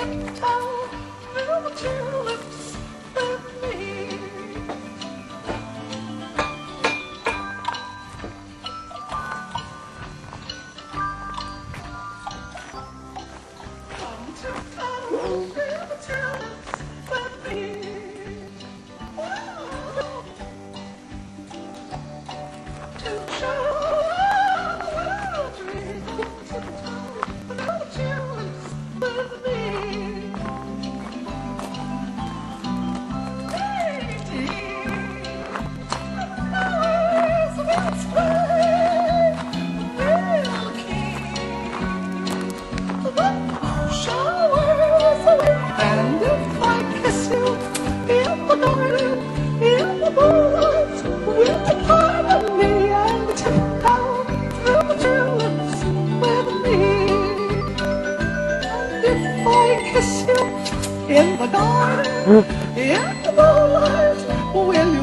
tiptoe through the tulips with me. Come tiptoe through the tulips with me. To show a dream, tiptoe through the tulips with me. And if I kiss you in the garden, in the moonlight, will you pardon me and tiptoe through the tulips with me? And if I kiss you in the garden, in the moonlight, will you